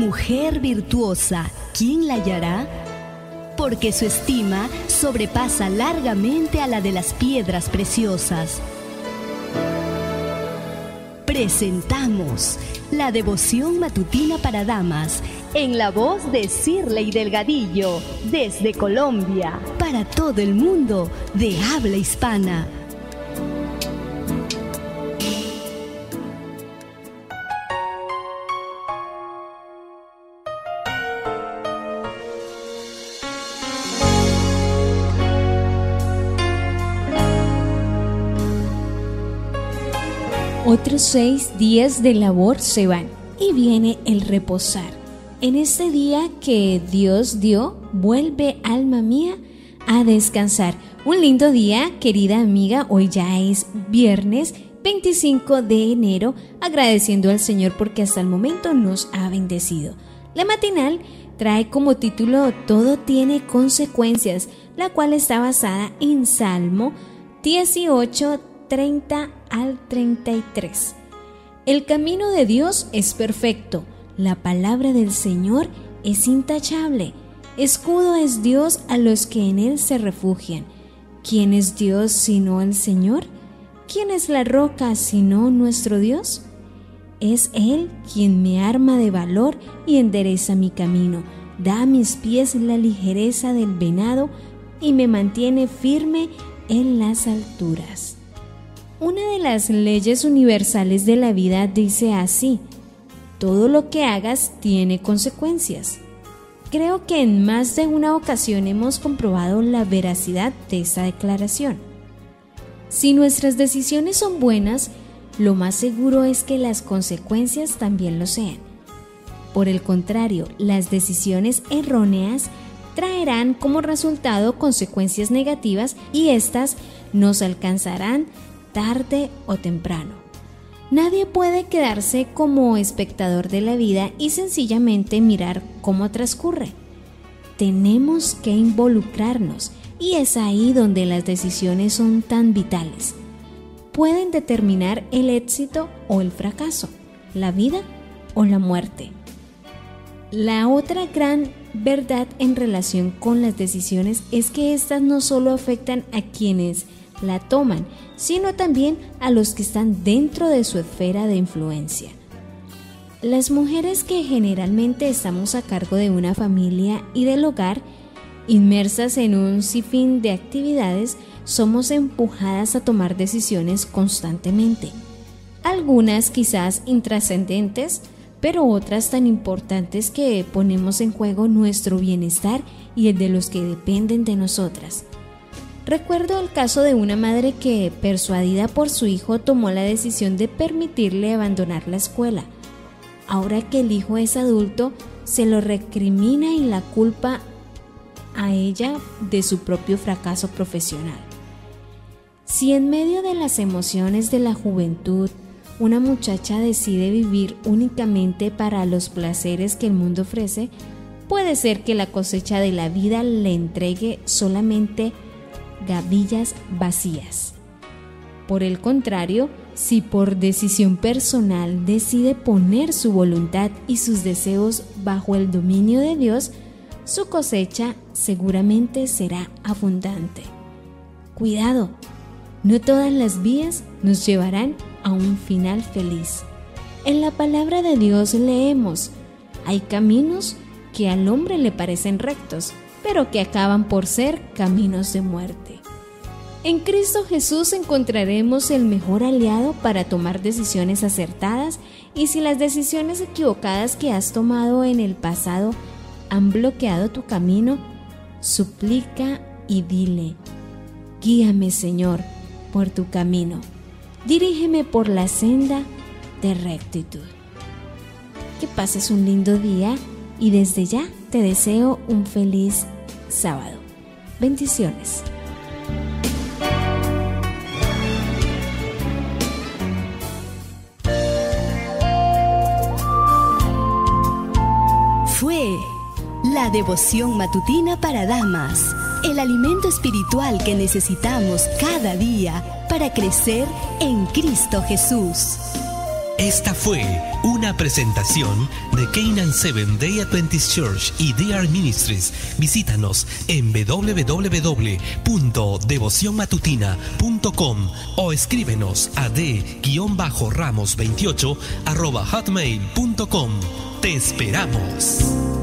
mujer virtuosa, ¿quién la hallará? Porque su estima sobrepasa largamente a la de las piedras preciosas. Presentamos la devoción matutina para damas en la voz de Shirley Delgadillo, desde Colombia, para todo el mundo de habla hispana. Otros 6 días de labor se van y viene el reposar. En este día que Dios dio, vuelve, alma mía, a descansar. Un lindo día, querida amiga. Hoy ya es viernes 25 de enero, agradeciendo al Señor porque hasta el momento nos ha bendecido. La matinal trae como título Todo tiene consecuencias, la cual está basada en Salmo 18, 30 al 33. El camino de Dios es perfecto, la palabra del Señor es intachable. Escudo es Dios a los que en Él se refugian. ¿Quién es Dios sino el Señor? ¿Quién es la roca sino nuestro Dios? Es Él quien me arma de valor y endereza mi camino, da a mis pies la ligereza del venado y me mantiene firme en las alturas. Una de las leyes universales de la vida dice así: todo lo que hagas tiene consecuencias. Creo que en más de una ocasión hemos comprobado la veracidad de esta declaración. Si nuestras decisiones son buenas, lo más seguro es que las consecuencias también lo sean. Por el contrario, las decisiones erróneas traerán como resultado consecuencias negativas y éstas nos alcanzarán tarde o temprano. Nadie puede quedarse como espectador de la vida y sencillamente mirar cómo transcurre. Tenemos que involucrarnos y es ahí donde las decisiones son tan vitales. Pueden determinar el éxito o el fracaso, la vida o la muerte. La otra gran verdad en relación con las decisiones es que éstas no solo afectan a quienes la toman, sino también a los que están dentro de su esfera de influencia. Las mujeres que generalmente estamos a cargo de una familia y del hogar, inmersas en un sinfín de actividades, somos empujadas a tomar decisiones constantemente. Algunas quizás intrascendentes, pero otras tan importantes que ponemos en juego nuestro bienestar y el de los que dependen de nosotras. Recuerdo el caso de una madre que, persuadida por su hijo, tomó la decisión de permitirle abandonar la escuela. Ahora que el hijo es adulto, se lo recrimina y la culpa a ella de su propio fracaso profesional. Si en medio de las emociones de la juventud, una muchacha decide vivir únicamente para los placeres que el mundo ofrece, puede ser que la cosecha de la vida le entregue solamente gavillas vacías. Por el contrario, si por decisión personal decide poner su voluntad y sus deseos bajo el dominio de Dios, su cosecha seguramente será abundante. Cuidado, no todas las vías nos llevarán a un final feliz. En la palabra de Dios leemos: hay caminos que al hombre le parecen rectos, pero que acaban por ser caminos de muerte. En Cristo Jesús encontraremos el mejor aliado para tomar decisiones acertadas, y si las decisiones equivocadas que has tomado en el pasado han bloqueado tu camino, suplica y dile: guíame, Señor, por tu camino, dirígeme por la senda de rectitud. Que pases un lindo día y desde ya te deseo un feliz sábado. Bendiciones. Fue la devoción matutina para damas, el alimento espiritual que necesitamos cada día para crecer en Cristo Jesús. Esta fue Una presentación de Canaan Seventh Day Adventist Church y DR Ministries. Visítanos en www.devocionmatutina.com o escríbenos a d-ramos28@hotmail.com. Te esperamos.